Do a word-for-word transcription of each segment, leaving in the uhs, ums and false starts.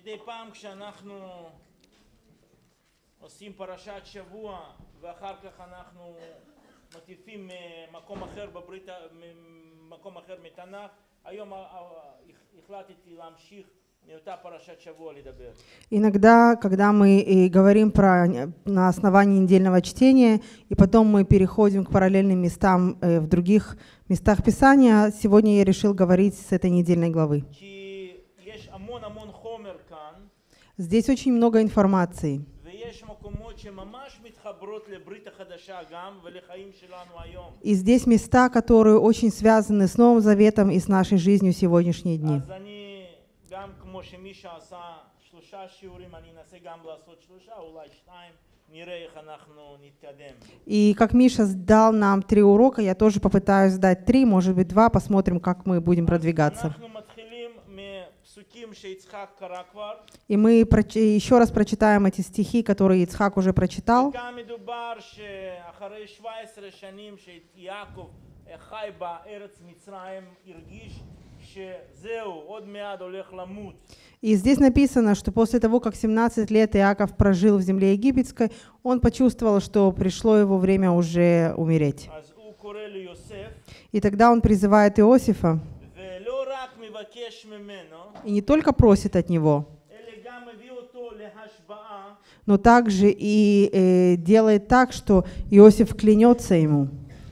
מדי פעם כשאנחנו עושים פרשת שבוע ואחר כך אנחנו מטיפים מקום אחר בברית, מקום אחר מתנ"ך, היום החלטתי להמשיך מאותה פרשת שבוע לדבר. Иногда, когда мы говорим про, на основании недельного чтения, и потом мы переходим к параллельным местам в других местах Писания, сегодня я решил говорить с этой недельной главы. Здесь очень много информации. И здесь места, которые очень связаны с Новым Заветом и с нашей жизнью в сегодняшние дни. И как Миша дал нам три урока, я тоже попытаюсь дать три, может быть два, посмотрим, как мы будем продвигаться. И мы еще раз прочитаем эти стихи, которые Ицхак уже прочитал. И здесь написано, что после того, как семнадцать лет Иаков прожил в земле египетской, он почувствовал, что пришло его время уже умереть. И тогда он призывает Иосифа, и не только просит от него, но также и э, делает так, что Иосиф клянется ему.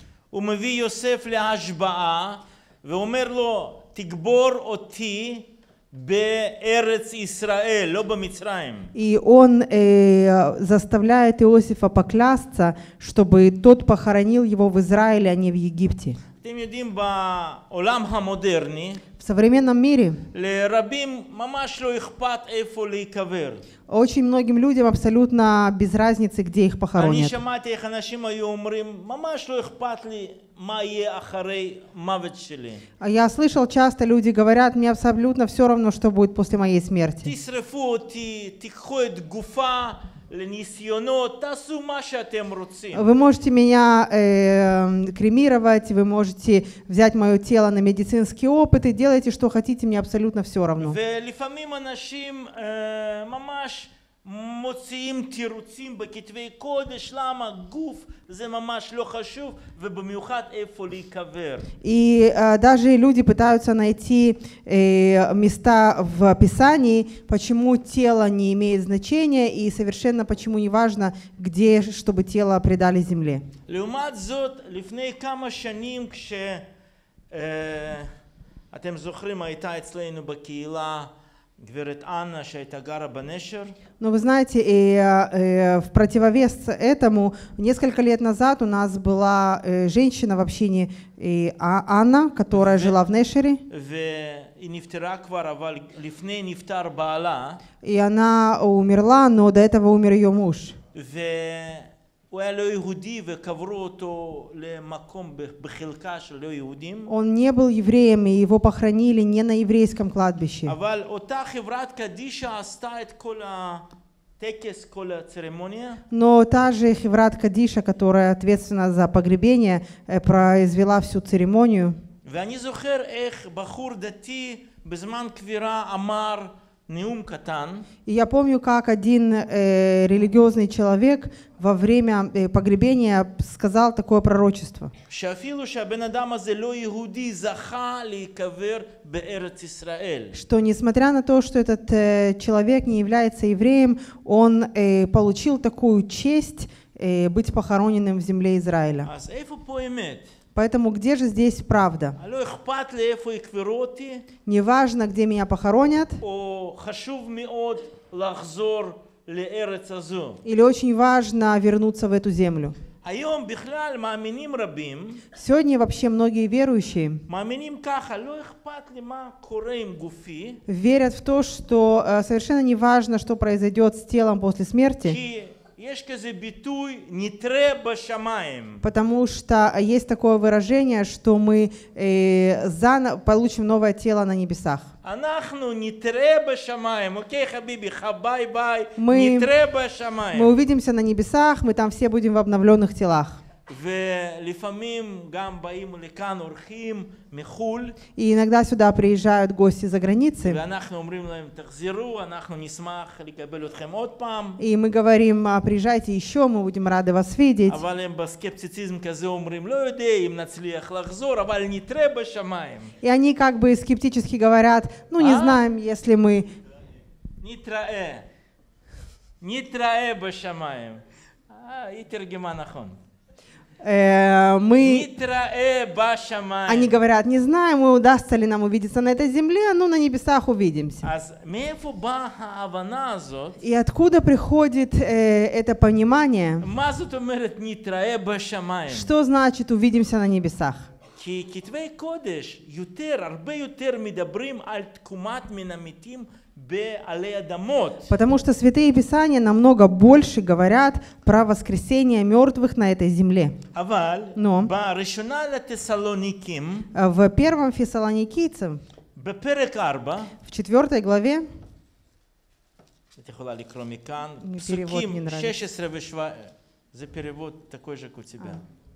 И он э, заставляет Иосифа поклясться, чтобы тот похоронил его в Израиле, а не в Египте. В современном мире очень многим людям абсолютно без разницы, где их похоронят. А я слышал, часто люди говорят, мне абсолютно все равно, что будет после моей смерти. Вы можете меня э, кремировать, вы можете взять мое тело на медицинские опыты, делайте, что хотите, мне абсолютно все равно. И э, даже люди пытаются найти э, места в Писании, почему тело не имеет значения, и совершенно почему не важно, где, чтобы тело предали земле. Но вы знаете, и, и, в противовес этому, несколько лет назад у нас была э, женщина в общине и, а, Анна, которая жила в Нешере. И она умерла, но до этого умер ее муж. Он не был евреем, и его похоронили не на еврейском кладбище. Но та же Хеврат Кадиша, которая ответственна за погребение, произвела всю церемонию. И я помню, как один э, религиозный человек во время э, погребения сказал такое пророчество, что несмотря на то, что этот э, человек не является евреем, он э, получил такую честь э, быть похороненным в земле Израиля. Поэтому где же здесь правда? Неважно, где меня похоронят, или очень важно вернуться в эту землю. Сегодня вообще многие верующие верят в то, что э, совершенно не важно, что произойдет с телом после смерти, потому что есть такое выражение, что мы э, заново получим новое тело на небесах. Мы, мы увидимся на небесах, мы там все будем в обновленных телах. И иногда сюда приезжают гости за границы. И мы говорим: приезжайте еще, мы будем рады вас видеть. И они как бы скептически говорят: ну не знаем, если мы... Э, мы, они говорят: не знаем, удастся ли нам увидеться на этой земле, но на небесах увидимся. И откуда приходит э, это понимание? Что значит увидимся на небесах? Потому что Святые Писания намного больше говорят про воскресение мертвых на этой земле. Но в первом Фессалоникийцам, в четвертой главе, мне перевод не нравится. За перевод такой же, как у тебя.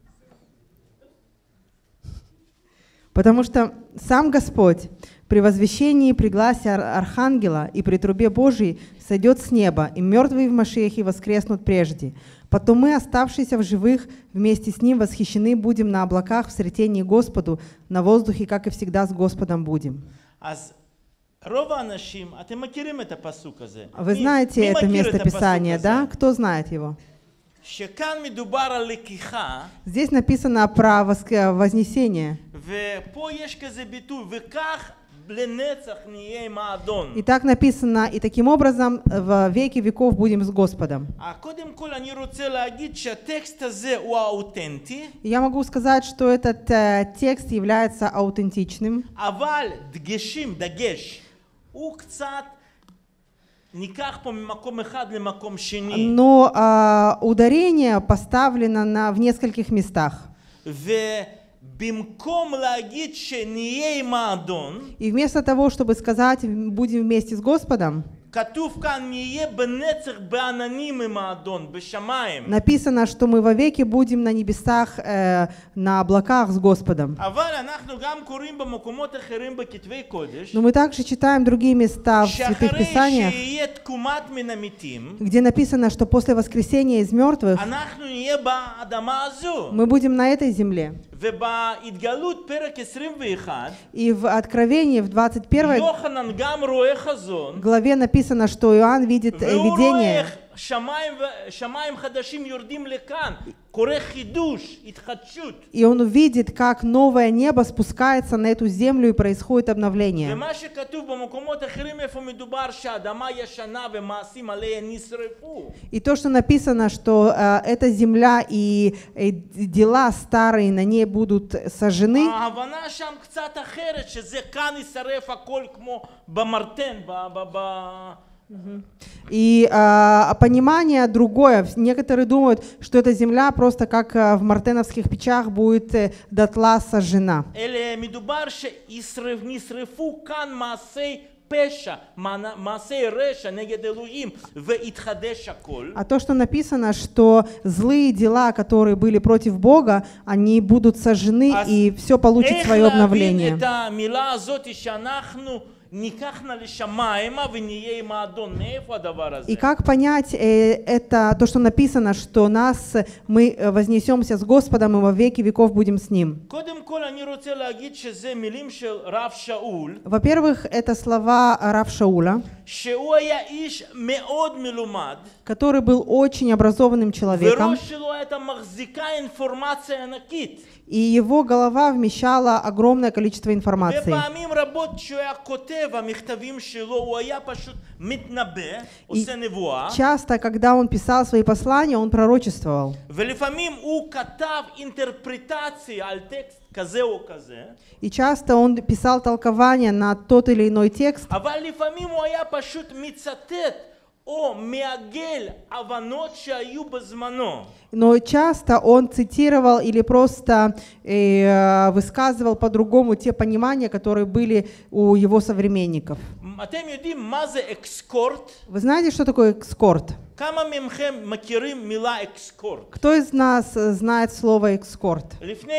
Потому что сам Господь при возвещении, при гласе архангела и при трубе Божией сойдет с неба, и мертвые в Машиахе воскреснут прежде. Потом мы, оставшиеся в живых, вместе с Ним восхищены будем на облаках в сретении Господу, на воздухе, как и всегда, с Господом будем. Вы знаете это местописание, да? Кто знает его? Здесь написано про вознесение. И так написано: и таким образом в веки веков будем с Господом. Я могу сказать, что этот э, текст является аутентичным. Но а, ударение поставлено на, в нескольких местах. И вместо того, чтобы сказать «будем вместе с Господом», написано, что мы вовеки будем на небесах, э, на облаках с Господом. Но мы также читаем другие места в Святых Писаниях, где написано, что после воскресения из мертвых мы будем на этой земле. И в Откровении, в двадцать первой главе написано, что Иоанн видит видение. И он увидит, как новое небо спускается на эту землю и происходит обновление. И то, что написано, что э, эта земля и э, дела старые на ней будут сожжены. И а, понимание другое. Некоторые думают, что эта земля просто как а, в мартеновских печах будет э, дотла сожжена. А то, что написано, что злые дела, которые были против Бога, они будут сожжены, и все получит свое обновление. И как понять э, это, то, что написано, что нас, мы вознесемся с Господом и во веки веков будем с Ним? Во-первых, это слова Рав Шауля, который был очень образованным человеком, и его голова вмещала огромное количество информации. И часто, когда он писал свои послания, он пророчествовал. И часто он писал толкования на тот или иной текст. Но часто он цитировал или просто э, высказывал по-другому те понимания, которые были у его современников. Вы знаете, что такое экскорт? Кто из нас знает слово экскорт?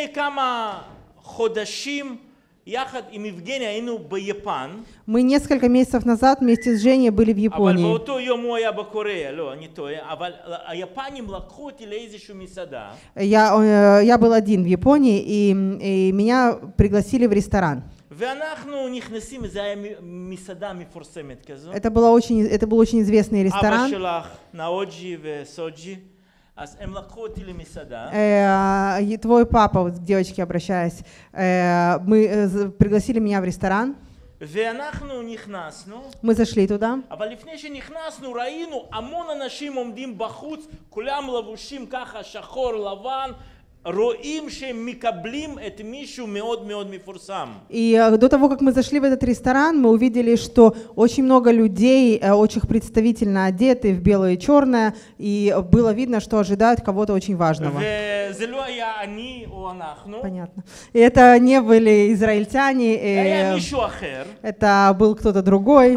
Мы несколько месяцев назад вместе с Женей были в Японии. Я, я был один в Японии, и, и меня пригласили в ресторан. Это, было очень, это был очень известный ресторан. Э, твой папа, вот к девочке обращаясь, э, мы э, пригласили меня в ресторан. Мы зашли туда. И до того, как мы зашли в этот ресторан, мы увидели, что очень много людей, очень представительно одеты в белое и черное, и было видно, что ожидают кого-то очень важного. Понятно. И это не были израильтяне, э, это был кто-то другой.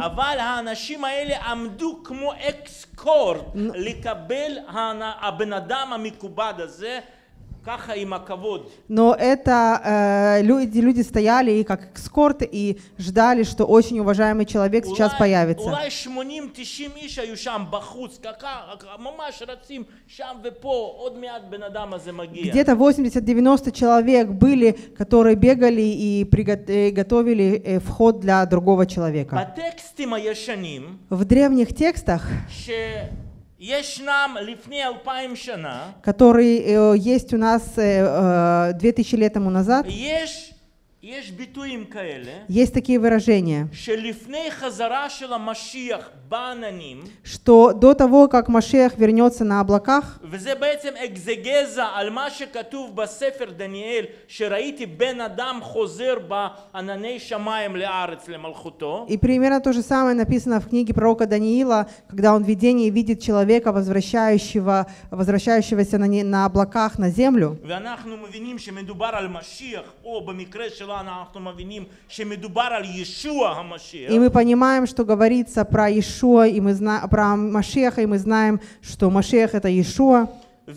Но это э, люди, люди стояли и как эскорт и ждали, что очень уважаемый человек сейчас появится. Где-то восемьдесят-девяносто человек были, которые бегали и приготовили э, вход для другого человека. В древних текстах, который э, есть у нас э, две тысячи лет тому назад, есть такие выражения, что до того, как Машиах вернется на облаках, и примерно то же самое написано в книге пророка Даниила, когда он в видении видит человека, возвращающего, возвращающегося на, не, на облаках на землю. И мы понимаем, что говорится про Иешуа, и мы знаем про Машиаха, и мы знаем, что Машиах — это Иешуа.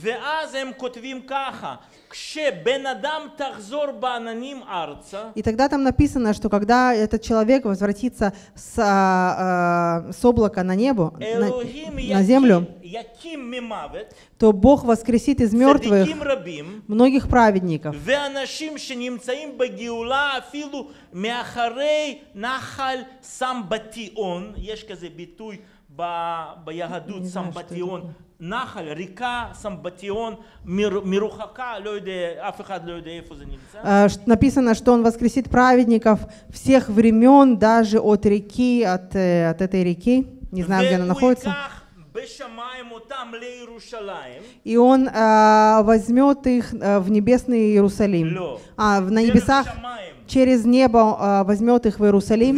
И тогда там написано, что когда этот человек возвратится с, а, а, с облака на небо, на, на землю, то Бог воскресит из мертвых многих праведников. נחל, река, Самбатион, Мирухака, афихад лёйде, эфу занимается. Написано, что он воскресит праведников всех времен, даже от реки, от, от этой реки, не знаю, где она находится. И он а, возьмет их а, в небесный Иерусалим. А, на небесах, через небо а, возьмет их в Иерусалим.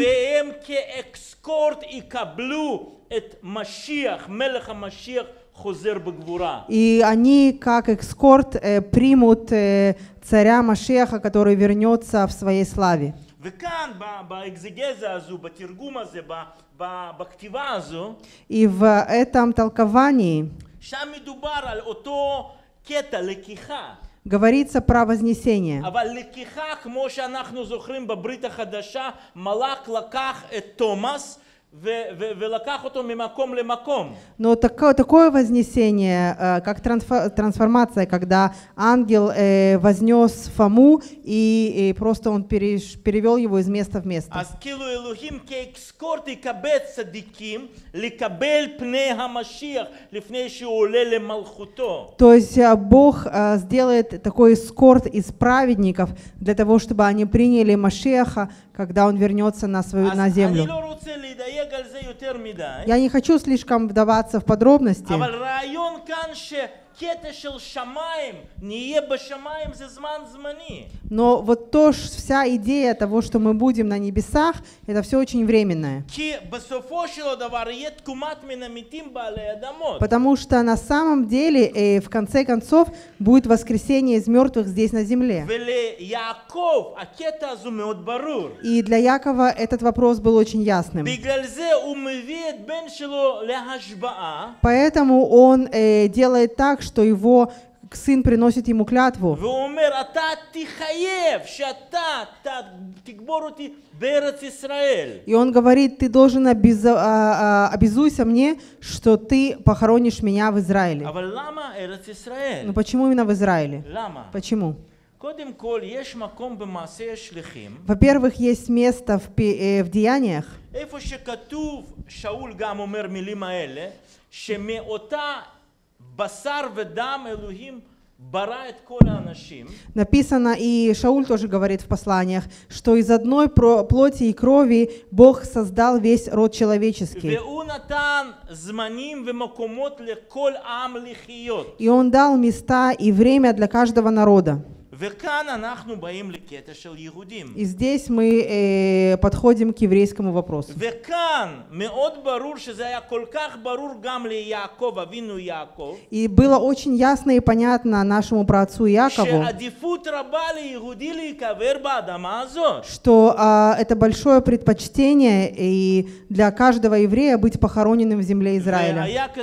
И они, как экскорт, э, примут э, царя Машиаха, который вернется в своей славе. И в этом толковании говорится про вознесение. Но такое, такое вознесение, как трансформация, когда ангел э, вознес Фому, и, и просто он перевел его из места в место. То есть Бог э, сделает такой эскорт из праведников для того, чтобы они приняли Машиаха, когда он вернется на свою на землю. Я не хочу слишком вдаваться в подробности, Но вот то, вся идея того, что мы будем на небесах, это все очень временное. Потому что на самом деле, э, в конце концов, будет воскресение из мертвых здесь на земле. И для Якова этот вопрос был очень ясным. Поэтому он э, делает так, что его сын приносит ему клятву. И он говорит, ты должен обез... обязуйся мне, что ты похоронишь меня в Израиле. Но почему именно в Израиле? Почему? Во-первых, есть место в, пи... в Деяниях, написано, и Шауль тоже говорит в посланиях, что из одной плоти и крови Бог создал весь род человеческий. И Он дал места и время для каждого народа. И здесь мы э, подходим к еврейскому вопросу. И было очень ясно и понятно нашему праотцу Якову, что э, это большое предпочтение и для каждого еврея быть похороненным в земле Израиля.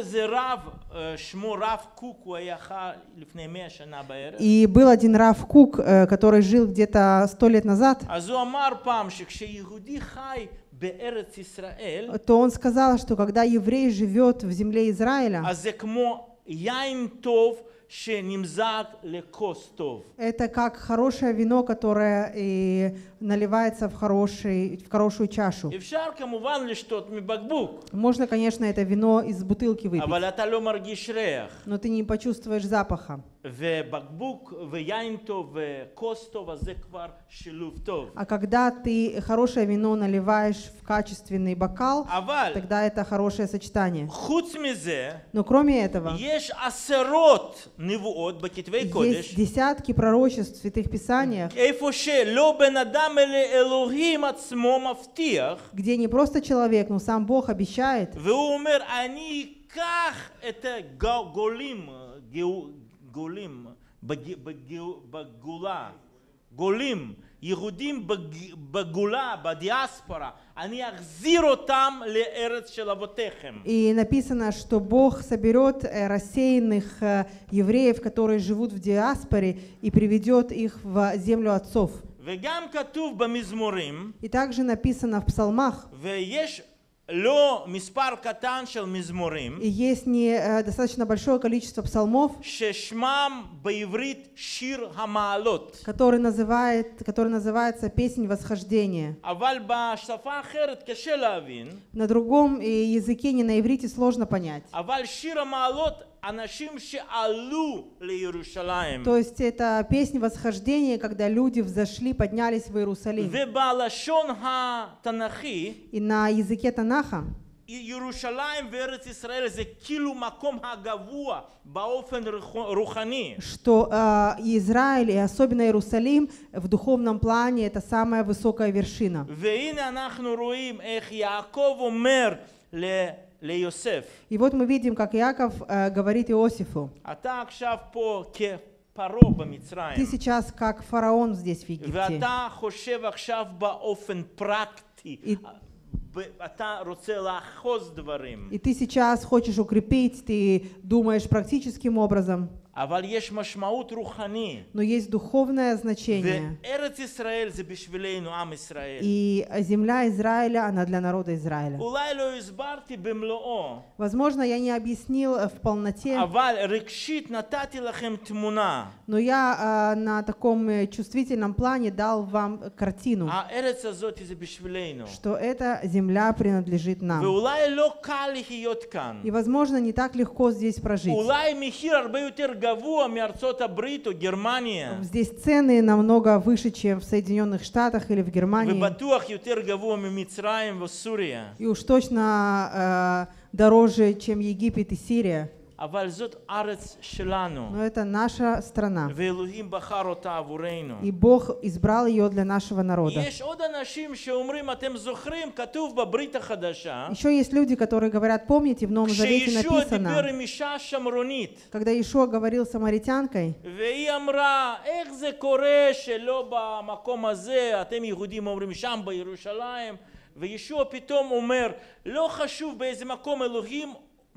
И был один Рав Кук, который жил где-то сто лет назад, то он сказал, что когда еврей живет в земле Израиля, это как хорошее вино, которое и наливается в, хороший, в хорошую чашу. Можно, конечно, это вино из бутылки выпить, но ты не почувствуешь запаха. А когда ты хорошее вино наливаешь в качественный бокал, тогда это хорошее сочетание. Но кроме этого, есть десятки пророчеств в Святых Писаниях, где не просто человек, но сам Бог обещает, גולים, בגולה, גולים, יהודים בגולה, בדיאספורה, אני אחזיר אותם לארץ של אבותיכם. И написано, что Бог соберет рассеянных евреев, которые живут в диаспоре, и приведет их в землю отцов. וגם כתוב במזמורים, и также написано в псалмах, ויש לא מספר קטן של מזמורים, и есть не достаточно большое количество псалмов, ששמם בעברית שיר המעלות, который называет, который называется песнь восхождения. אבל בשפה אחרת קשה להבין. На другом языке, не на иврите, сложно понять. אבל שיר המעלות אנשים שעלו לירושלים. То есть это песня восхождения, когда люди взошли, поднялись в Иерусалим. ובלשון התנ"כי, и на языке Танаха, ירושלים וארץ ישראל זה כאילו מקום הגבוה באופן רוחני. Что э, Израиль и особенно Иерусалим в духовном плане это самая высокая вершина. והנה אנחנו רואים איך יעקב אומר ל И вот мы видим, как Иаков э, говорит Иосифу: ты сейчас как фараон здесь в Египте. И, и ты сейчас хочешь укрепить, ты думаешь практическим образом. Но есть духовное значение. И земля Израиля, она для народа Израиля. Возможно, я не объяснил в полноте, но я э, на таком чувствительном плане дал вам картину, что эта земля принадлежит нам. И, возможно, не так легко здесь прожить. Здесь цены намного выше, чем в Соединенных Штатах или в Германии. И уж точно э, дороже, чем Египет и Сирия. אבל זאת ארץ שלנו. Но это наша страна. ואלוהים בחר אותה עבורנו. И Бог избрал ее для нашего народа. יש עוד אנשים שאומרים, אתם זוכרים, כתוב בברית החדשה, Еще есть люди, которые говорят, помните, в Новом Завете כשישוע דיבר написано, עם אישה שמרונית, когда Иешуа говорил с самаритянкой, והיא אמרה, איך זה קורה שלא במקום הזה, אתם יהודים אומרים שם בירושלים, וישוע פתאום אומר, לא חשוב באיזה מקום, אלוהים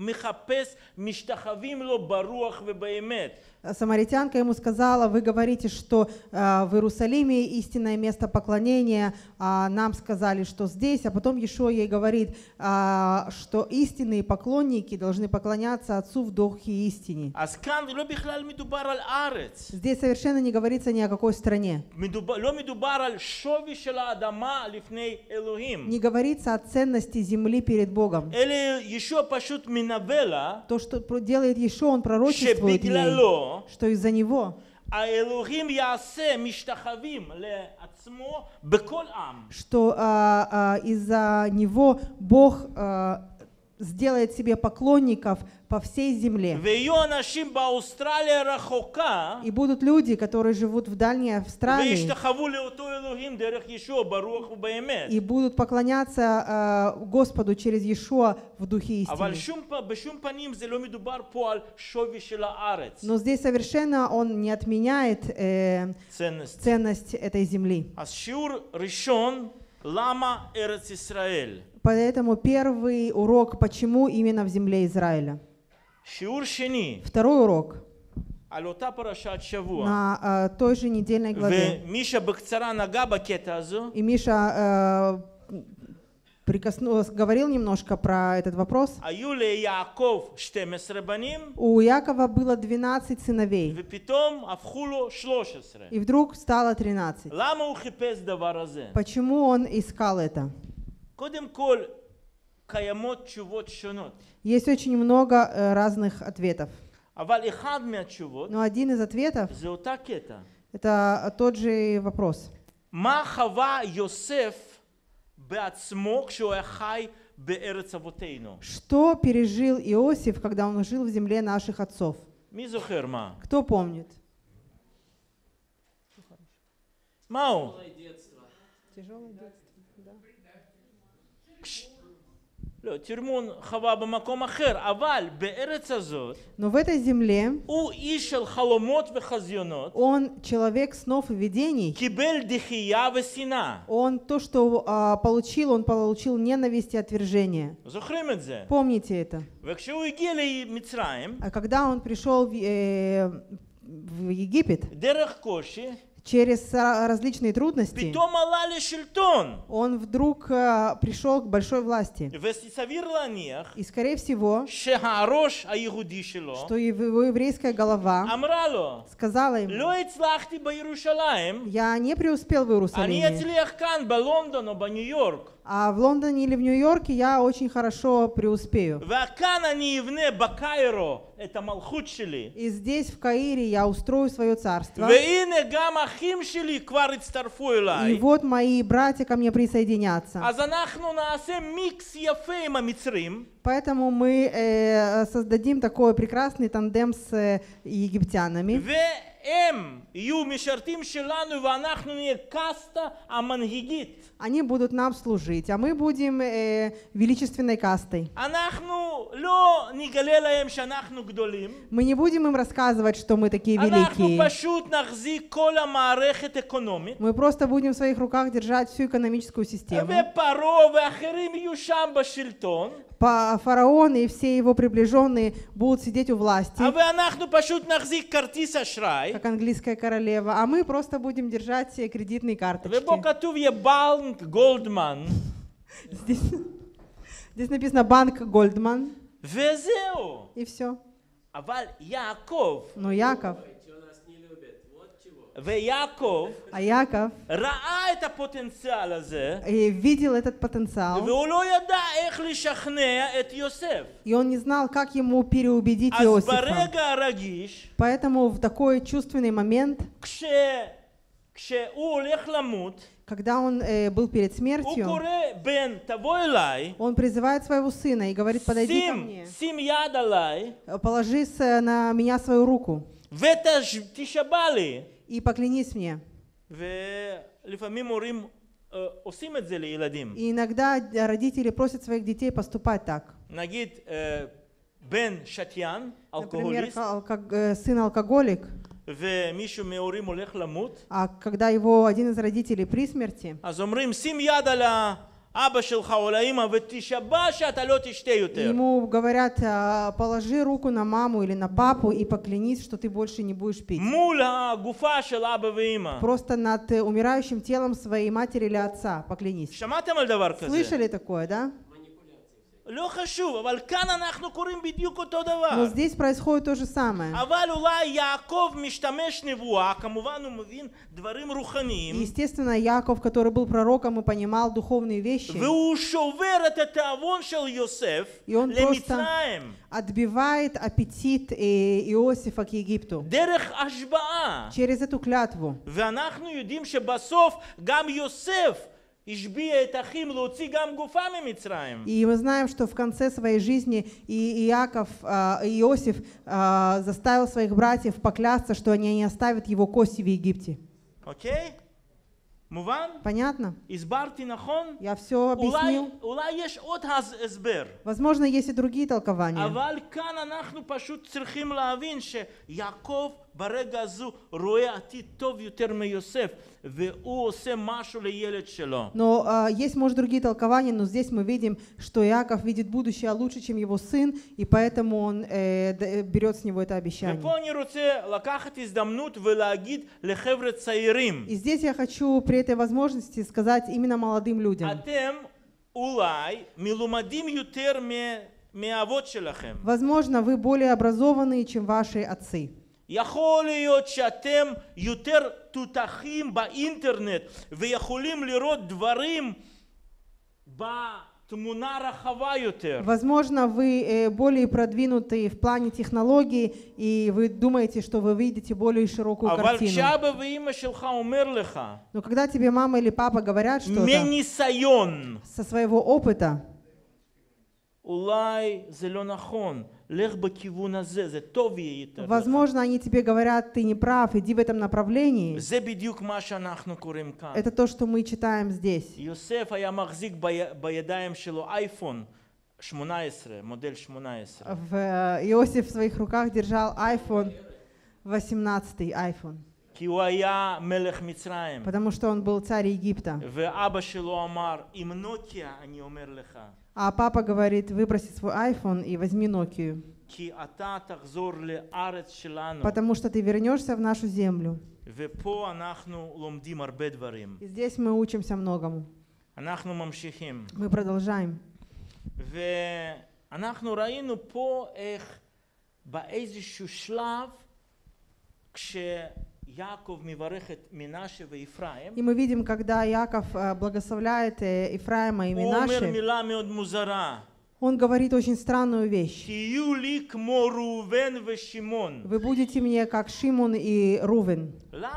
מחפש, משתחווים לו ברוח ובאמת. самаритянка ему сказала, вы говорите, что э, в Иерусалиме истинное место поклонения, а нам сказали, что здесь, а потом Иешуа ей говорит, э, что истинные поклонники должны поклоняться Отцу в Духе и истине. אז כאן לא בכלל מדובר על ארץ. Здесь совершенно не говорится ни о какой стране. מדובר, לא מדובר על שווי של האדמה לפני אלוהים. Не говорится о ценности земли перед Богом. אלא ישוע פשוט מנבא לה, То, что делает Иешуа, он пророчествует ей, שבגללו что из-за него, האלוהים יעשה משתחווים לעצמו בכל עם. что а, а, из-за него Бог а, сделает себе поклонников по всей земле. ויהיו אנשים באוסטרליה הרחוקה, И будут люди, которые живут в Дальней Австралии, וישתחוו לאותו אלוהים דרך ישוע ברוח ובאמת. и будут поклоняться а, Господу через Иешуа в Духе אבל истины. שום, בשום פנים זה לא מדובר פה על שווי של הארץ. Но здесь совершенно он не отменяет э, ценность. ценность этой земли. אז שיעור ראשון, למה ארץ ישראל? Поэтому первый урок, почему именно в земле Израиля. שיעור שני, Второй урок על אותה פרשת שבוע. на а, той же недельной главе. ומישה בקצרה נגע בקטע הזו. И Миша э, прикоснулся, говорил немножко про этот вопрос. היו ליעקב שתים עשרה בנים, У Якова было двенадцать сыновей, ופתאום הפכו לו שלוש עשרה. и вдруг стало тринадцать. למה הוא חיפש דבר הזה? Почему он искал это? קודם כל, קיימות תשובות שונות. Есть очень много э, разных ответов. אבל אחד מהתשובות, Но один из ответов זה אותה קטע. — это тот же вопрос. מה חווה יוסף בעצמו כשהוא היה חי בארץ אבותינו? Что пережил Иосиф, когда он жил в земле наших отцов? מי זוכר מה? Кто помнит? מה הוא? Тяжелое детство, да. לא, תרמון חווה במקום אחר, אבל בארץ הזאת, Но в этой земле הוא איש של חלומות וחזיונות, он человек снов и видений. קיבל דחייה ושנאה. Он то, что а, получил, он получил ненависть и отвержение. זוכרים את זה? Помните это? וכשהוא הגיע למצרים, А когда он пришел в, э, в Египет, דרך קושי, через а, различные трудности, פתאום עלה לשלטון. он вдруг а, пришел к большой власти. וסביר להניח И, скорее всего, שהראש היהודי שלו что его еврейская голова אמרה לו, сказала ему: לא הצלחתי בירושלים, я не преуспел в אני Иерусалиме, אצליח כאן בלונדון או בניו יורק. а в Лондоне или в Нью-Йорке я очень хорошо преуспею. וכאן אני אבנה בקיירו את המלכות שלי. И здесь, в Каире, я устрою свое царство. והנה גם אחים שלי כבר הצטרפו И אליי. вот мои братья ко мне присоединятся. אז אנחנו נעשה מיקס יפה עם המצרים. Поэтому мы э, создадим такой прекрасный тандем с э, египтянами. והם יהיו משרתים שלנו ואנחנו נהיה קאסטה המנהיגית. Они будут нам служить, а мы будем э, величественной кастой. אנחנו לא נגלה להם שאנחנו גדולים. Мы не будем им рассказывать, что мы такие אנחנו великие. פשוט נחזיק כל המערכת האקונומית. Мы просто будем в своих руках держать всю экономическую систему. ופרעה ואחרים יהיו שם בשלטון. Па- Фараон и все его приближенные будут сидеть у власти, ואנחנו пошут נחזיק כרטיס אשראי. как английская королева, а мы просто будем держать все кредитные карточки. ובו כתוב יהיה בנק גולדמן. Здесь, здесь написано банк Гольдман, וזהו. и все. אבל יעקב, Но Яков, ויעקב а Яков ראה את הפוטנציאל הזה, э, видел этот потенциал, והוא לא ידע איך לשכנע את יוסף. и он не знал, как ему переубедить אז Иосифа. ברגע הרגיש, Поэтому в такой чувственный момент, כש... когда он э, был перед смертью, он призывает своего сына и говорит: подойди ко мне, положи на меня свою руку и поклянись мне. И иногда родители просят своих детей поступать так. Например, алко- сын алкоголик, а когда его один из родителей при смерти, ему говорят: положи руку на маму или на папу и поклянись, что ты больше не будешь пить. Просто над умирающим телом своей матери или отца поклянись. Слышали такое, да? Но здесь происходит то же самое. Естественно, Яков, который был пророком и понимал духовные вещи, и он просто отбивает аппетит Иосифа к Египту через эту клятву. И мы знаем, что в конце своей жизни и Иаков, и Иосиф заставил своих братьев поклясться, что они не оставят его кости в Египте. Okay? Понятно? Я все объяснил. Возможно, есть и другие толкования. Но а, есть, может, другие толкования, но здесь мы видим, что Иаков видит будущее лучше, чем его сын, и поэтому он э, берет с него это обещание. И здесь я хочу при этой возможности сказать именно молодым людям. Возможно, вы более образованные, чем ваши отцы. יכול להיות שאתם יותר תותחים באינטרנט ויכולים לראות דברים בתמונה רחבה יותר. Возможно, вы более продвинуты в плане технологий, и вы думаете, что вы видите более широкую אבל картину. כשאבא ואמא שלך אומר לך, Но когда тебе мама или папа говорят что-то מניסיון, со своего опыта, אולי זה לא נכון. возможно, они тебе говорят: ты не прав, иди в этом направлении. Это то, что мы читаем здесь. Иосиф в своих руках держал iPhone восемнадцатый iPhone. Потому что он был царь Египта. А папа говорит: выброси свой iPhone и возьми Nokia. Потому что ты вернешься в нашу землю. И здесь мы учимся многому. Мы продолжаем. И мы видим, когда Яков благословляет Ефраима и Минаше, он говорит очень странную вещь. Вы будете мне как Шимон и Рувен.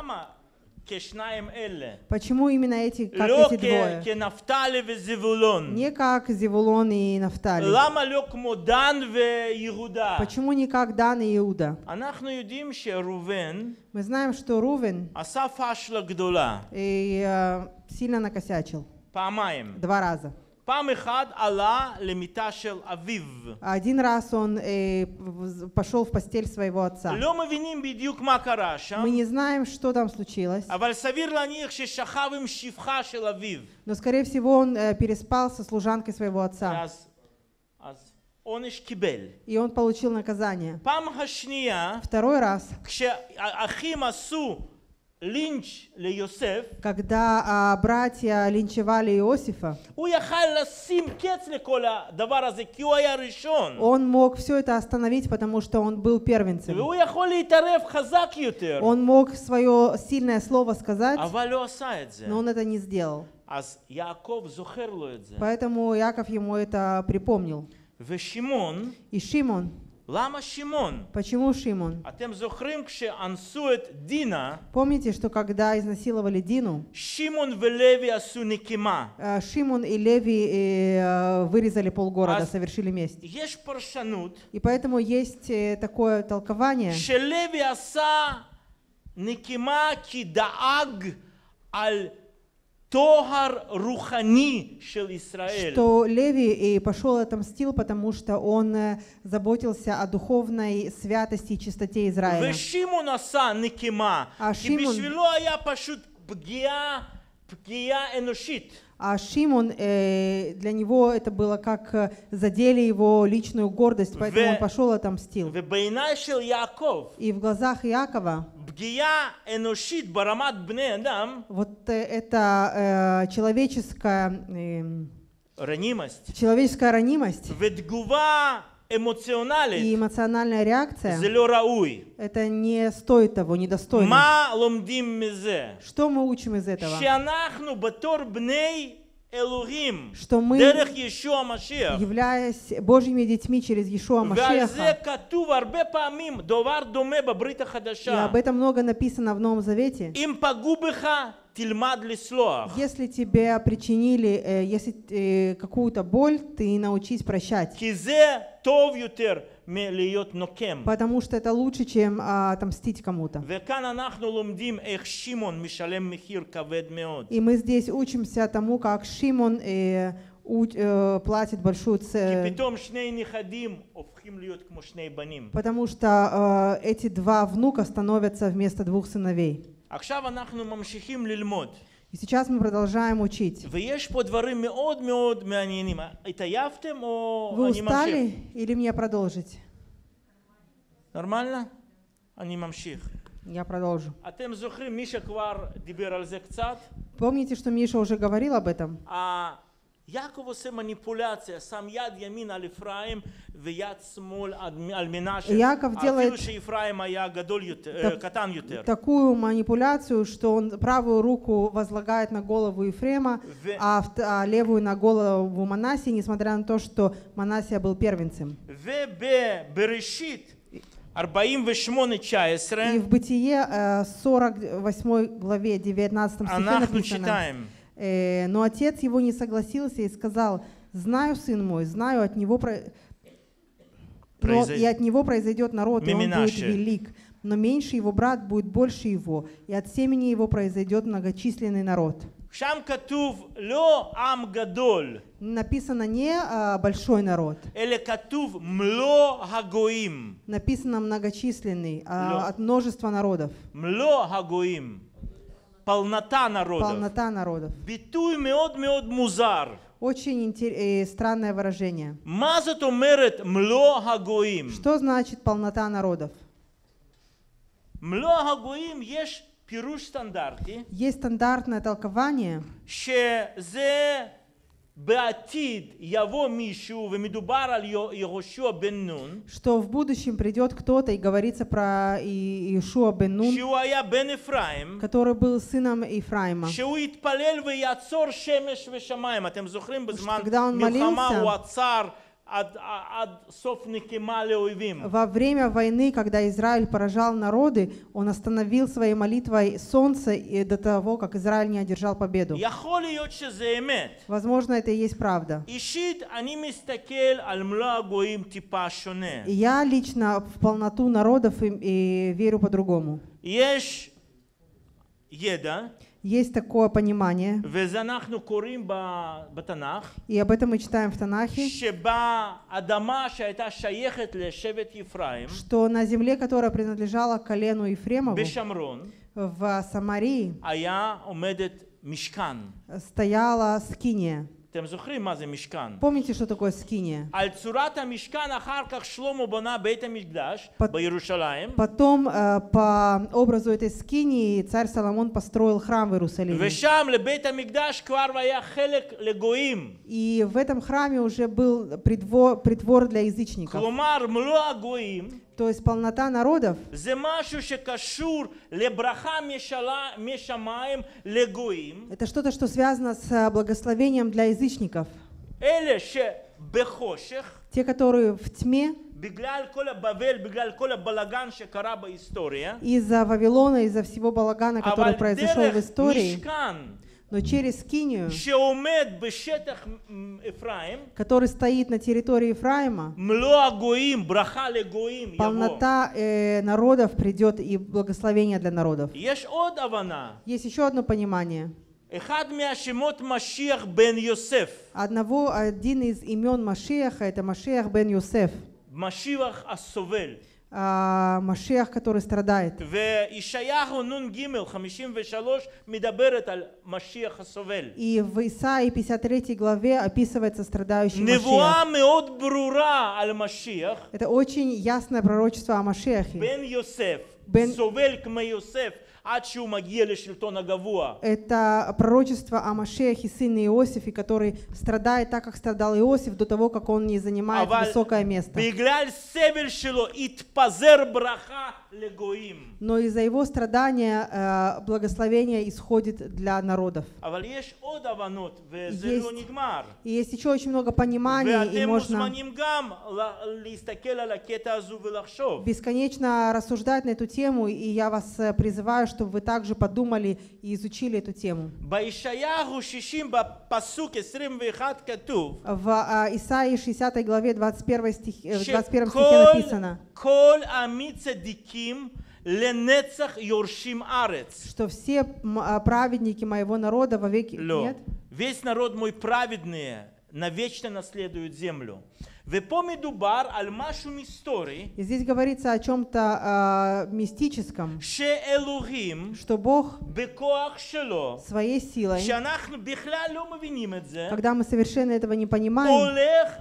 Почему именно эти, как эти двое? Не как Зевулон и Нафтали. Почему не как Дан и Иуда? Мы знаем, что Рувен и, э, сильно накосячил. Два раза. Один раз он э, пошел в постель своего отца. Мы не знаем, что там случилось. Но, скорее всего, он э, переспал со служанкой своего отца. И он получил наказание. Второй раз, когда а, братья линчевали Иосифа, он мог все это остановить, потому что он был первенцем. Он мог свое сильное слово сказать, но он это не сделал. Поэтому Яков ему это припомнил. И Шимон למה שמעון? Почему Шимон? אתם זוכרים כשאנסו את דינה, Помните, что когда изнасиловали Дину, שמעון ולוי עשו נקמה. э, Шимон и Леви э, вырезали полгорода, А- совершили месть. יש פרשנות И поэтому есть э, такое толкование, שלוי עשה נקמה כי דאג על טוהר רוחני של ישראל. что Леви и пошел и отомстил, потому что он э, заботился о духовной святости и чистоте Израиля. ושמעון עשה נקמה, А כי שמעון- בשבילו היה פשוט פגיעה, פגיעה אנושית. А Шимон, э, для него это было как э, задели его личную гордость, поэтому Ве- он пошел и отомстил. ובעיניי של יעקב, И в глазах Иакова פגיעה אנושית ברמת בני אדם, вот э, эта э, человеческая, э, רנימסט, человеческая ранимость ותגובה и אמוציונלית, эмоциональная реакция, זה לא ראוי. это не стоит того, недостойно. מה לומדים מזה? Что мы учим из этого? שאנחנו בתור בני אלוהים, Что мы, דרך ישוע המשיח, являясь Божьими детьми через Иешуа ועל זה Машеха, כתוב הרבה פעמים דבר דומה בברית и החדשה. об этом много написано в Новом Завете, אם פגעו בך, תלמד לסלוח. если тебе причинили, э, если э, какую-то боль, ты научись прощать, כי זה טוב יותר מלהיות נוקם. потому что это лучше, чем а, отомстить кому-то. וכאן אנחנו לומדים איך שמעון משלם מחיר כבד מאוד. И мы здесь учимся тому, как Шимон э, у- э, платит большую כי цену, פתאום שני נכדים הופכים להיות כמו שני בנים. потому что э, эти два внука становятся вместо двух сыновей. עכשיו אנחנו ממשיכים ללמוד. И сейчас мы продолжаем учить. ויש פה דברים מאוד מאוד מעניינים. התעייפתם או Вы אני ממשיך? устали или мне продолжить? נורמלנה? אני ממשיך. Я продолжу. אתם זוכרים מי שכבר דיבר על זה קצת? Помните, что Миша уже говорил об этом? ה- יעקב עושה מניפולציה, שם יד ימין על אפרים ויד שמאל על על מנשה. יעקב אפילו делает- שאפרים היה גדול יותר, Так- אה, קטן יותר. Такую манипуляцию, что он правую руку возлагает на голову Ефрема, В- а, вт- а левую на голову Манасии, несмотря на то, что Манасия был первенцем. ובבראשית ארבעים ושמונה תשע עשרה И в Бытие э, сорок восьмой главе девятнадцатом стихе אנחנו написано: читаем. э, «Но отец его не согласился и сказал: знаю, сын мой, знаю, от него про... но Произойд- и от него произойдет народ, и он будет Миминаши. велик. Но меньше его брат будет больше его, и от семени его произойдет многочисленный народ». שם כתוב לא עם גדול, Написано не а, большой народ, אלא כתוב מלוא הגויים. написано многочисленный, а, Лё. от множества народов, מלוא הגויים. פלנתה народов. полнота народов. ביטוי מאוד מאוד מוזר. Очень интер- э, странное выражение. מה זאת אומרת מלוא הגויים? Что значит полнота народов? מלוא הגויים יש פירוש סטנדרטי, Есть стандартное толкование, שזה בעתיד יבוא מישהו ומדובר על יה- יהושע בן נון, что в будущем придет кто-то и говорится про И- Иешуа бен Нун, שהוא היה בן אפרים, который был сыном Ефраима. שהוא התפלל ויעצור שמש ושמיים. אתם זוכרים בזמן когда он מלחמה молился, הוא עצר עד, עד סוף נקמה לאויבים. Во время войны, когда Израиль поражал народы, он остановил своей молитвой солнце и до того, как Израиль не одержал победу. יכול להיות שזה אמת. Возможно, это и есть правда. אישית אני מסתכל על מלוא הגויים טיפה שונה. И я лично в полноту народов и, и верю по-другому. יש ידע, Есть такое понимание, וזה אנחנו קוראים ב- בתנ"ך, и об этом мы читаем в Танахе, שבה אדמה שהייתה שייכת לשבט יפריים, что на земле, которая принадлежала колену Ефремову, בשמרון, в Самарии היה עומדת משכן. стояла скиния. אתם זוכרים מה זה משכן? Помните, что такое скиния? על צורת המשכן אחר כך שלמה בנה בית המקדש Пот- בירושלים, Потом э, по образу этой скинии царь Соломон построил храм в Иерусалиме. ושם לבית המקדש כבר היה חלק לגויים. И в этом храме уже был придвор, притвор для язычников. כלומר, מלוא הגויים То есть полнота народов זה משהו שקשור לברכה משלה- משמיים לגויים, — это что-то, что связано с благословением для язычников. אלה שבחושך, Те, которые в тьме, из-за Вавилона, из-за всего балагана, который произошел в истории, но через Скинию, который стоит на территории Ефраима, полнота э, народов придет и благословение для народов. Есть еще одно понимание. Одного, один из имен Машиаха — это Машиах бен Йосеф. Машиах асовель. Uh, Машиах, который страдает. И в Исаии пятьдесят третьей главе описывается страдающий Машиах. Это очень ясное пророчество о Машиахе. Бен Йосеф, совель кме Йосеф. Это пророчество о Машиахе, сыне Иосифе, который страдает так, как страдал Иосиф, до того, как он не занимает высокое место. Но из-за его страдания э, благословение исходит для народов. Есть, и есть еще очень много пониманий, и можно бесконечно рассуждать на эту тему, и я вас призываю, чтобы вы также подумали и изучили эту тему. В Исаии шестидесятой главе двадцать первом стихе, двадцать первом стихе написано, что все праведники моего народа вовеки... Нет? Весь народ мой праведный навечно наследует землю. И здесь говорится о чем-то э, мистическом, что Бог своей силой, когда мы совершенно этого не понимаем,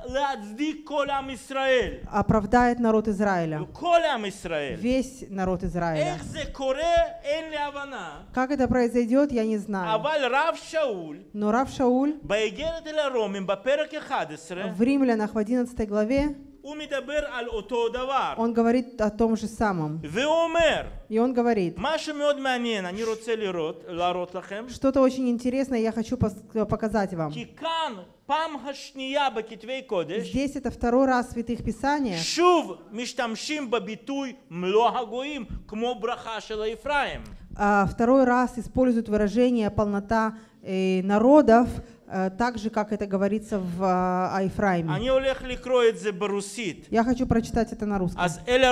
оправдает народ Израиля, весь народ Израиля. Как это произойдет, я не знаю. Но Рав Шауль в Римлянах в одиннадцатой главе, он говорит о том же самом. И он говорит, что-то очень интересное я хочу показать вам. Здесь это второй раз в Святых Писаниях а второй раз используют выражение «полнота э, народов», э, так же, как это говорится в э, о Ефраиме. Я хочу прочитать это на русском.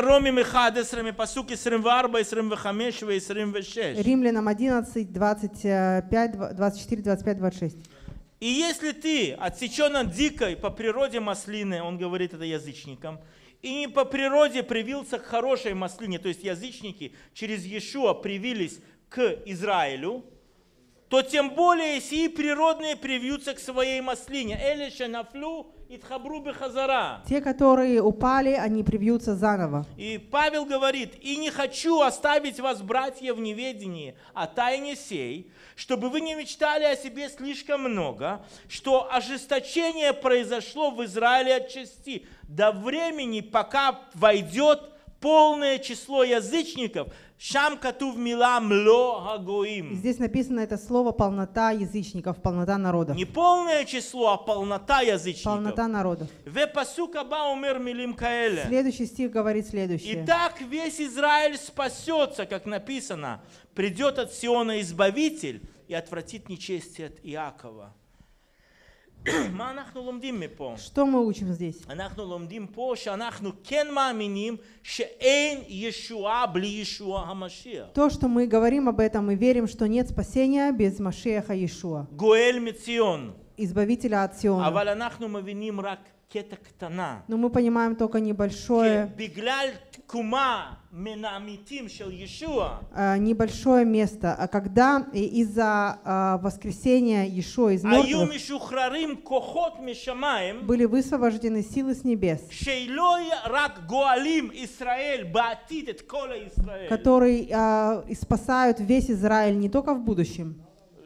Римлянам одиннадцать, двадцать пять, двадцать четыре, двадцать пять, двадцать шесть. И если ты отсечен от дикой по природе маслины, он говорит это язычникам, и не по природе привился к хорошей маслине, то есть язычники через Иешуа привились к Израилю, то тем более сии природные привьются к своей маслине. Те, которые упали, они привьются заново. И Павел говорит, и не хочу оставить вас, братья, в неведении о тайне сей, чтобы вы не мечтали о себе слишком много, что ожесточение произошло в Израиле отчасти до времени, пока войдет полное число язычников. Шам катув мила мло хагоим. Здесь написано это слово полнота язычников, полнота народов. Не полное число, а полнота язычников. Полнота народов. Следующий стих говорит следующее. Итак, весь Израиль спасется, как написано, придет от Сиона Избавитель и отвратит нечестие от Иакова. Что мы учим здесь? То, что мы говорим об этом, мы верим, что нет спасения без Машиаха Иешуа, Избавителя от Сиона. Но мы понимаем только небольшое, небольшое место. А когда из-за воскресения Иешуа из мертвых были высвобождены силы с небес, которые спасают весь Израиль не только в будущем,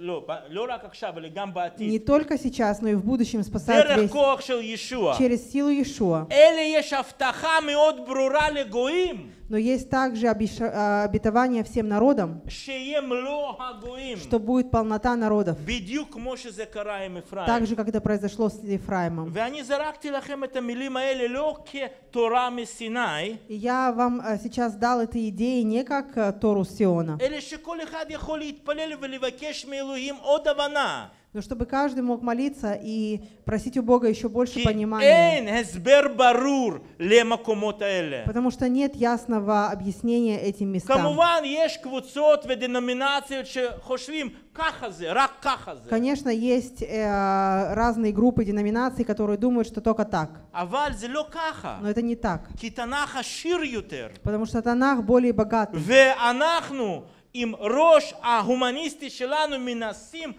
не только сейчас, но и в будущем спасают весь через силу Иешуа. Но есть также обеща- обетование всем народам, שיהיה מלוא הגויים. что будет полнота народов, בדיוק כמו שזה קרה עם אפרים. так же, как это произошло с Ефраимом. ואני זרקתי לכם את המילים האלה לא כתורה מסיני, И я вам э, сейчас дал эти идеи не как э, Тору Сиона, אלא שכל אחד יכול להתפלל ולבקש מאלוהים עוד הבנה. но чтобы каждый мог молиться и просить у Бога еще больше כי понимания, אין הסבר ברור למקומות האלה. потому что нет ясного объяснения этим местам. כמובן יש קבוצות ודינומינציות שחושבים ככה זה, רק ככה זה. Конечно, есть э, разные группы деноминаций, которые думают, что только так. אבל זה לא ככה. Но это не так, כי תנ"ך עשיר יותר. потому что Танах более богатый. ואנחנו עם ראש ההומניסטי שלנו מנסים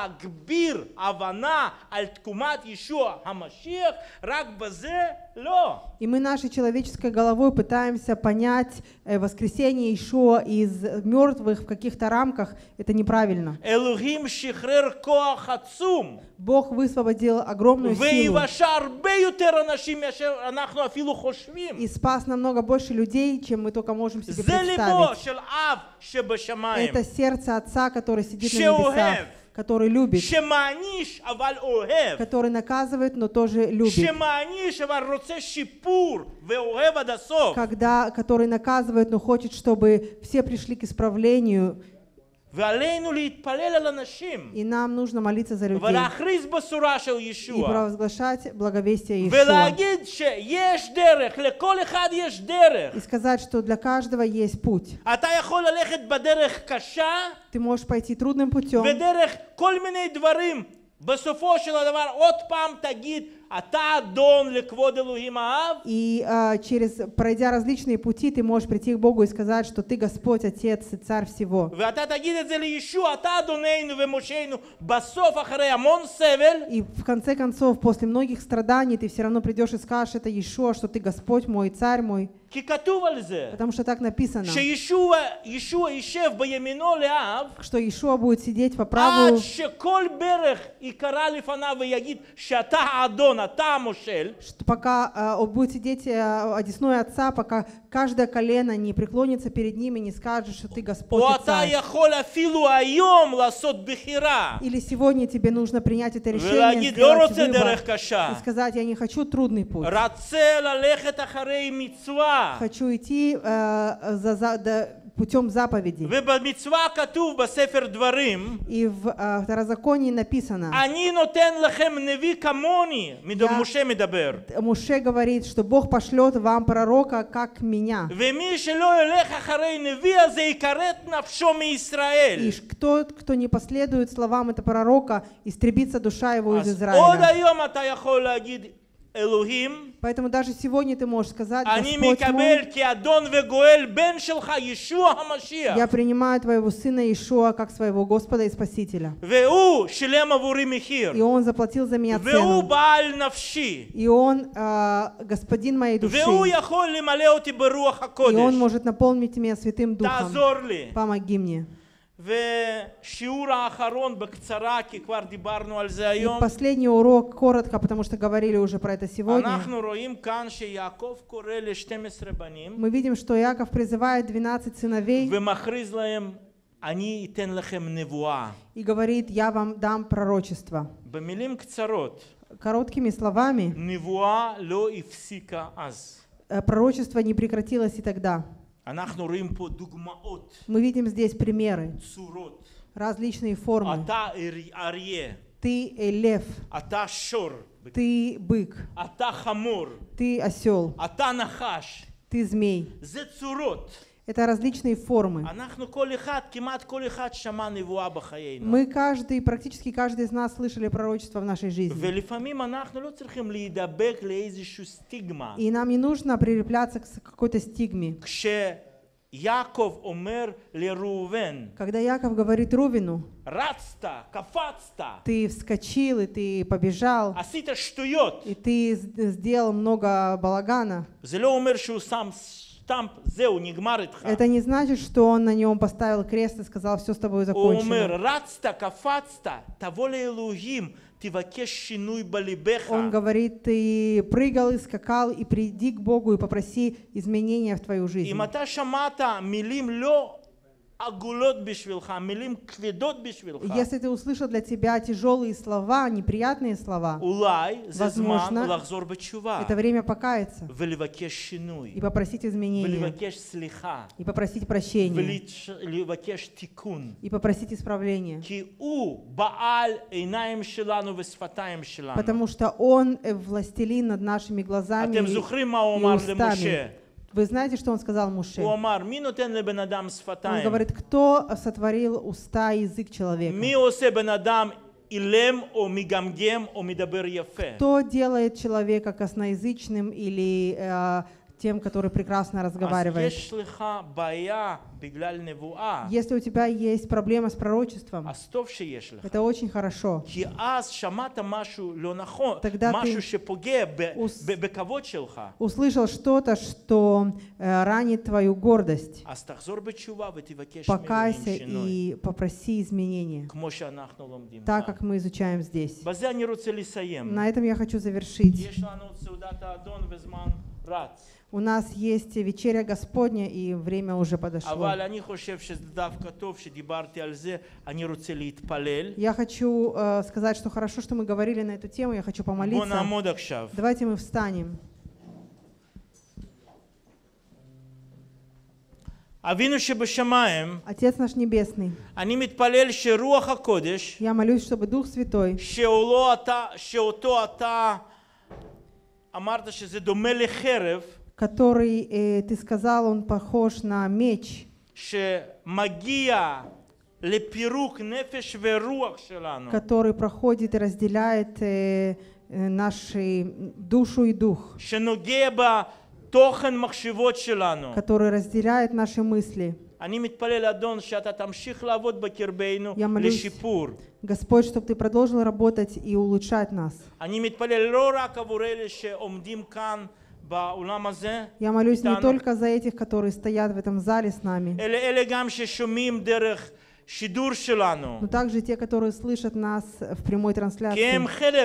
להגביר הבנה על תקומת ישוע המשיח, רק בזה לא. И мы нашей человеческой головой пытаемся понять э, воскресение Иешуа из мертвых в каких-то рамках. Это неправильно. אלוהים שחרר כוח עצום. Бог высвободил огромную силу ויבשה הרבה יותר אנשים מאשר אנחנו אפילו חושבים. и спас намного больше людей, чем мы только можем себе זה ליבו представить. של אב שבשמיים. Это сердце Отца, который сидит на שאוהב. небесах, который любит, שמעניש אבל אוהב. который наказывает, но тоже любит. שמעניש אבל רוצה שיפור ואוהב עד הסוף. Когда, который наказывает, но хочет, чтобы все пришли к исправлению, ועלינו להתפלל על אנשים. и нам нужно молиться за людей ולהכריז בשורה של и ישוע. провозглашать благовестие Иешуа. ולהגיד שיש דרך, לכל אחד יש דרך. И сказать, что для каждого есть путь. אתה יכול ללכת בדרך קשה, Ты можешь пойти трудным путем, ודרך כל מיני דברים. בסופו של הדבר עוד פעם תגיד, אתה אדון לכבוד אלוהים האב. и а, через, пройдя различные пути, ты можешь прийти к Богу и сказать, что ты Господь, Отец и Царь всего. ואתה תגיד את זה לישוע, אתה אדוננו ומושענו. בסוף אחרי המון סבל, И в конце концов, после многих страданий, ты все равно придешь и скажешь, это Иешуа, что ты Господь мой, Царь мой, כי כתוב על זה. потому что так написано, שישוע ישוע יישב בימינו לאב, что Иешуа будет сидеть по עד правую, שכל ברך יקרא לפניו ויגיד שאתה האדון, אתה המושל. что пока а, он будет сидеть а, одесной Отца, пока каждое колено не преклонится перед ним и не скажет, что ты Господь או и אתה Царь. יכול אפילו היום לעשות בחירה. Или сегодня тебе нужно принять это решение, ולהגיד לא сделать רוצה выбор דרך קשה. и сказать, я не хочу трудный путь. רוצה ללכת אחרי מצווה. Хочу идти э, за, за, да, путем заповедей. ובמצווה כתוב בספר דברים, И в э, Второзаконии написано, אני נותן לכם נביא כמוני, משה מדבר. Муше говорит, что Бог пошлет вам пророка, как меня. ומי שלא ילך אחרי נביא הזה יכרת נפשו מישראל. И кто, кто не последует словам этого пророка, истребится душа его из אז עוד Израиля. היום אתה יכול להגיד, אלוהים, Поэтому даже сегодня ты можешь сказать, אני Господь מקבל мой, כאדון וגואל בן שלך, ישוע המשיח. я принимаю твоего сына Иешуа как своего Господа и Спасителя. והוא שילם עבורי מחיר. И он заплатил за меня והוא цену. בעל נפשי. И он э, господин моей души. והוא יכול למלא אותי ברוח И הקודש. он может наполнить меня Святым Духом. תעזור לי. Помоги мне. ושיעור האחרון בקצרה, כי כבר דיברנו על זה И היום. последний урок, коротко, потому что говорили уже про это сегодня. אנחנו רואים כאן שיעקב קורא ל-שנים עשר בנים, Мы видим, что Иаков призывает двенадцать сыновей ומכריז להם, אני אתן לכם נבואה. и говорит, я вам дам пророчество. במילים קצרות, Короткими словами, נבואה לא הפסיקה אז. э, пророчество не прекратилось и тогда. אנחנו רואים פה דוגמאות, Мы видим здесь примеры, צורות. различные формы. אתה אריה, Ты э, лев, אתה שור, ты бык, אתה חמור, ты осел, אתה נחש. ты змей. זה צורות. Это различные формы. אנחנו כל אחד, כמעט כל אחד שמע נבואה בחיינו. Мы каждый, практически каждый из нас слышали пророчество в нашей жизни. ולפעמים אנחנו לא צריכים להידבק לאיזשהו סטיגמה. И нам не нужно прилепляться к с- какой-то стигме. כשיעקב אומר לראובן, Когда Яков говорит Рувину, רצת, קפצת, ты вскочил, и ты побежал, עשית שטויות. и ты с- сделал много балагана, זה לא אומר שהוא שם סטמפ, זהו, נגמר איתך. это не значит, что он на нем поставил крест и сказал, все с тобой הוא אומר, закончено. רצת, קפצת, תבוא לאלוהים, Он говорит, ты прыгал и скакал, и приди к Богу и попроси изменения в твою жизнь. Если ты услышал для тебя тяжелые слова, неприятные слова, возможно, это время покаяться и попросить изменения, и попросить прощения, и попросить исправления. Потому что Он властелин над нашими глазами и устами. Вы знаете, что он сказал Моше? Он говорит, кто сотворил уста и язык человека? Кто делает человека косноязычным или э, тем, который прекрасно разговаривает? Если у тебя есть проблема с пророчеством, это очень хорошо. Тогда ты услышал что-то, что э, ранит твою гордость. Покайся и попроси изменения, так как мы изучаем здесь. На этом я хочу завершить. У нас есть вечеря Господня, и время уже подошло. Я хочу э, сказать, что хорошо, что мы говорили на эту тему, я хочу помолиться. Давайте мы встанем. Отец наш Небесный, я молюсь, чтобы Дух Святой, который, э, ты сказал, он похож на меч, который проходит и разделяет э, э, наши душу и дух, который разделяет наши мысли. Я молюсь, Господь, чтобы Ты продолжил работать и улучшать нас. Я молюсь не только за этих, которые стоят в этом зале с нами, но также те, которые слышат нас в прямой трансляции,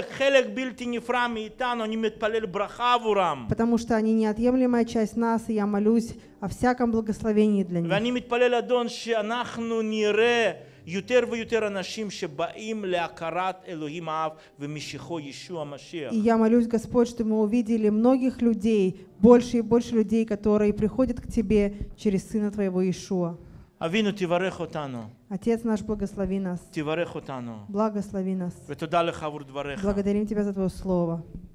потому что они неотъемлемая часть нас, и я молюсь о всяком благословении для них. И я молюсь, Господь, чтобы мы увидели многих людей, больше и больше людей, которые приходят к Тебе через Сына Твоего Иешуа. Отец наш, благослови нас. Благослови нас. Благодарим Тебя за Твое Слово.